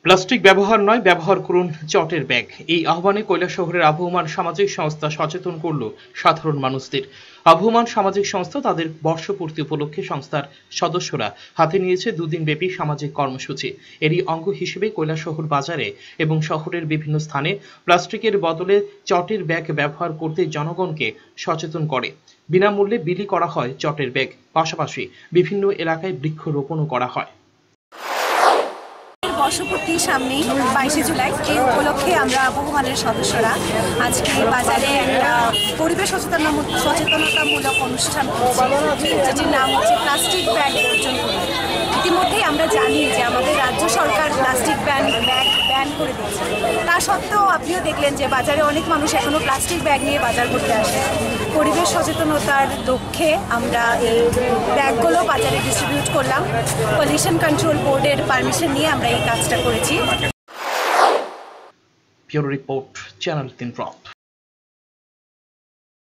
Plastic ব্যবহার নয়, ব্যবহার করুন চটের ব্যাগ। এই আহ্বানে কৈলাসহরের আবহমান সামাজিক সংস্থা সচেতন করল সাধারণ মানুষদের। আবহমান সামাজিক সংস্থা তাদের বর্ষপূর্তি উপলক্ষে সংস্থার সদস্যরা হাতে নিয়েছে দুদিনব্যাপী সামাজিক কর্মসূচি। এরই অঙ্গ হিসেবে কৈলাসহর বাজারে এবং শহরের বিভিন্ন স্থানে প্লাস্টিকের বদলে চটের ব্যাগ ব্যবহার করতে জনগণকে সচেতন করে। বিনামূল্যে বিলি করা হয় চটের ব্যাগ, পাশাপাশি বিভিন্ন এলাকায় বৃক্ষরোপণও করা হয়। বর্ষপূর্তির সামনেই 22শে জুলাই এই উপলক্ষে আমরা আবহমানের সদস্যরা আজকে বাজারে একটা পরিবেশ সচেতনতামূলক অনুষ্ঠান করছি, যেটির নাম হচ্ছে প্লাস্টিক ব্যাগ বর্জন করুন। ইতিমধ্যেই আমরা জানি যে আমাদের রাজ্য সরকার প্লাস্টিক ব্যাগ ব্যান করে দিয়েছে। তা সত্ত্বেও আপনিও দেখলেন যে বাজারে অনেক মানুষ এখনও প্লাস্টিক ব্যাগ নিয়ে বাজার করতে আসে। পরিবেশ সচেতনতার লক্ষ্যে আমরা এই ব্যাগগুলো বাজারে ডিস্ট্রিবিউট করলাম। পলিউশন কন্ট্রোল বোর্ডের পারমিশন নিয়ে আমরা এই কাজটা করেছি। Bureau report, channel 3 rock.